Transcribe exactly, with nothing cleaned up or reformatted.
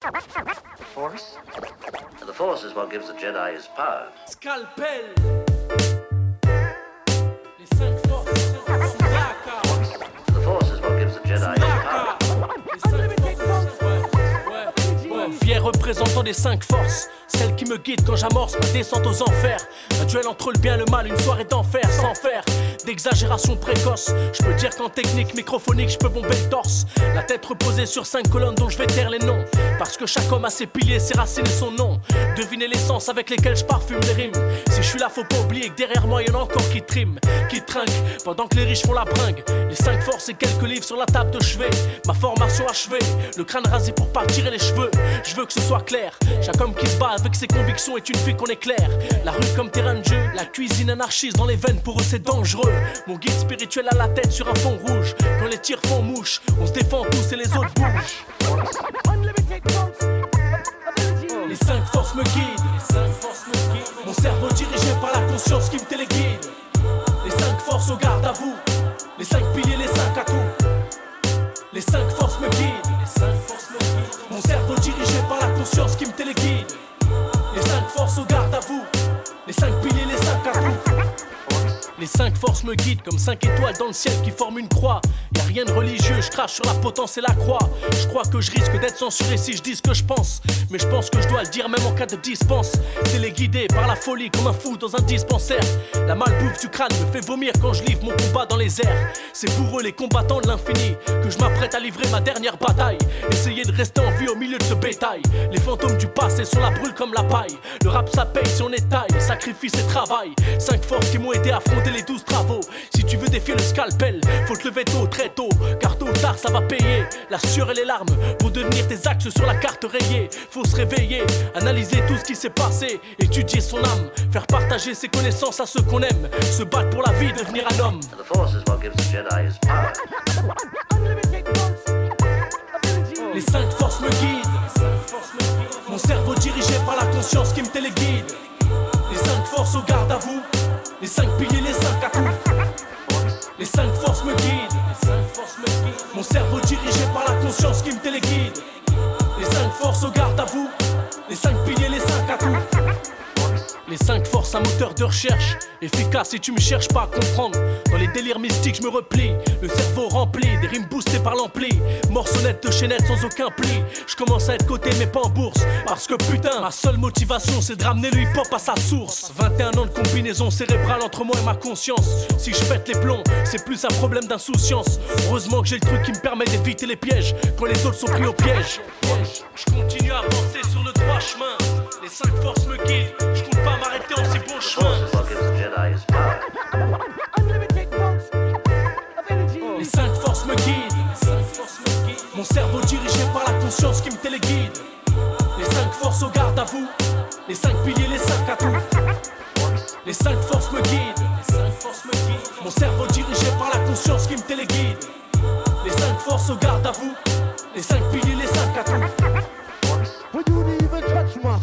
Force? The Force is what gives the Jedi his power. Scalpel. Les cinq forces. The Force is what gives the Jedi his power. Fier représentant des cinq forces, celle qui me guide quand j'amorce ma descente aux enfers. Un duel entre le bien et le mal, une soirée d'enfer sans faire d'exagération précoce. Je peux dire qu'en technique microphonique je peux bomber le torse. La tête reposée sur cinq colonnes dont je vais taire les noms. Parce que chaque homme a ses piliers, ses racines et son nom. Devinez l'essence avec lesquelles je parfume les rimes. Si je suis là faut pas oublier que derrière moi y'en a encore qui triment, qui trinquent, pendant que les riches font la bringue. Les cinq forces et quelques livres sur la table de chevet. Ma formation achevée, le crâne rasé pour pas tirer les cheveux. Je veux que ce soit clair, chaque homme qui se bat avec ses convictions est une fille qu'on éclaire. La rue comme terrain de jeu, la cuisine anarchiste dans les veines, pour eux c'est dangereux. Mon guide spirituel à la tête sur un fond rouge. Quand les tirs font mouche, on se défend tous et les autres bougent. Les cinq forces me guident, les cinq forces me guident. Mon cerveau dirigé par la conscience qui me téléguide. Les cinq forces au garde à vous, les cinq piliers, les cinq atouts. Les cinq forces me guident, les cinq forces me guident. Mon cerveau dirigé par la conscience qui me téléguide. Les cinq forces au garde à vous, les cinq piliers, les cinq atouts. Les cinq forces me guident comme cinq étoiles dans le ciel qui forment une croix. Y'a rien de religieux, je crache sur la potence et la croix. Je crois que je risque d'être censuré si je dis ce que je pense, mais je pense que je dois le dire même en cas de dispense. Téléguidé par la folie comme un fou dans un dispensaire. La malbouffe du crâne me fait vomir quand je livre mon combat dans les airs. C'est pour eux les combattants de l'infini que je m'apprête à livrer ma dernière bataille. Essayer de rester en vie au milieu de ce bétail. Les fantômes du passé sont la brûle comme la paille. Le rap ça paye si on est taille, sacrifice et travail. Cinq forces qui m'ont aidé à affronter les douze travaux. Si tu veux défier le scalpel, faut te lever tôt, très tôt, car tôt ou tard ça va payer. La sueur et les larmes vont devenir des axes sur la carte rayée. Faut se réveiller, analyser tout ce qui s'est passé, étudier son âme, faire partager ses connaissances à ceux qu'on aime, se battre pour la vie, devenir un homme. The Force is what gives the Jedi his power. Les cinq forces me guident, mon cerveau dirigé par la conscience qui me téléguide. Les cinq forces au garde à vous, les cinq piliers, les cinq atouts. Les cinq forces me guident, mon cerveau dirigé par la conscience qui me téléguide. Les cinq forces au garde à vous, les cinq piliers, les cinq atouts. Les cinq forces, un moteur de recherche efficace si tu me cherches pas à comprendre. Dans les délires mystiques je me replie, le cerveau rempli, des rimes boostées par l'ampli. Morceaunettes de chaînettes sans aucun pli. Je commence à être coté mais pas en bourse, parce que putain, ma seule motivation c'est de ramener le hip hop à sa source. vingt et un ans de combinaison cérébrale entre moi et ma conscience. Si je pète les plombs, c'est plus un problème d'insouciance. Heureusement que j'ai le truc qui me permet d'éviter les pièges quand les autres sont pris au piège. Je continue à avancer sur le droit chemin. Les cinq forces me guident, je compte pas m'arrêter en si bon The chemin. Force is what gives the Jedi his power. Les cinq forces me guident, mon cerveau dirigé par la conscience qui me téléguide. Les cinq forces au garde à vous, les cinq piliers, les cinq atouts. Les cinq forces me guident, mon cerveau dirigé par la conscience qui me téléguide. Les cinq forces au garde à vous, les cinq piliers, les cinq atouts. But you didn't even touch mine.